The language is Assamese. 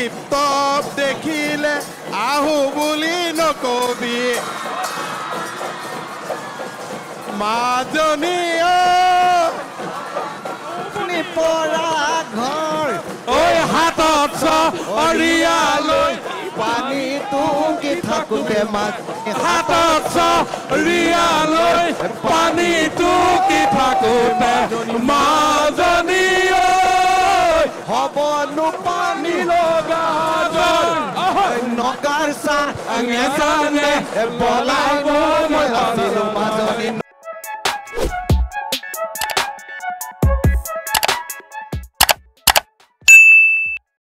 টিপ টপ দেখিলে আহো বুলি নকবি মাজনী পৰা ঘৰ ঐ হাতত চৰিয়া লৈ পানী টুকি থাকোতে হাতত চৰিয়া লৈ পানী টুকি থাকোতে মাজনী হবনো পানী লগা নগাৰ চাহ আঙে চাঙে পলাই মই আছিলো মাজনী